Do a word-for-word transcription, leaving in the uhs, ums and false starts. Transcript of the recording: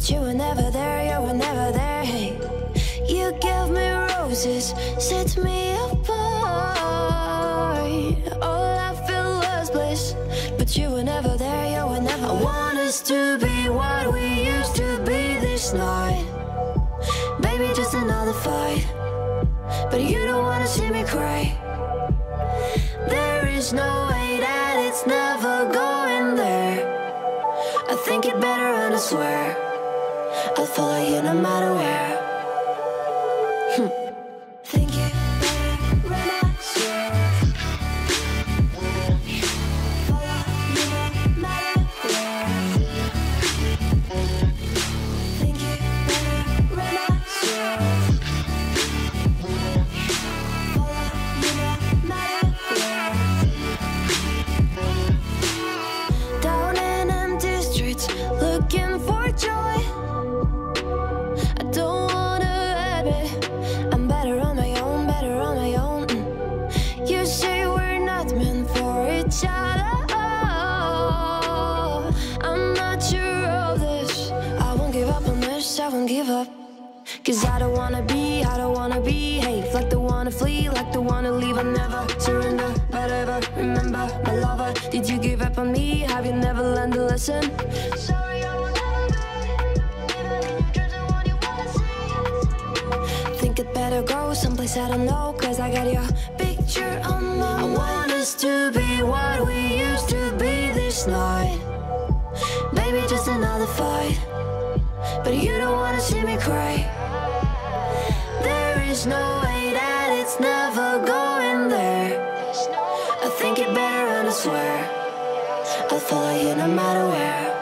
but you were never there, you were never there. Hey, you gave me roses, set me apart. All I felt was bliss, but you were never there, you were never there. I want us to be what we used to be this night. Baby, just another fight, but you don't wanna see me cry. There is no way that it's never going there. I think it better and I swear I'll follow you no matter where. Hm. Think it better and I swear follow you no matter where. Think it better and I swear follow you no matter where. Down in empty streets, looking for joy. I don't wanna admit I'm better on my own, better on my own. You say we're not meant for each other. I'm not sure of this. I won't give up on this, I won't give up. Cause I don't wanna be, I don't wanna behave like the one to flee, like the one to leave. I never surrender, but ever remember my lover. Did you give up on me? Have you never learned to listen? Sorry, I will never be, even in your dreams, the one you wanna see. Think it better go someplace I don't know, cause I got your picture on my mind. I want us to be what we used to be this night. Baby, just another fight, but you don't wanna see me cry. There is no way that it's never going there. I think it better and I swear I'll follow you no matter where.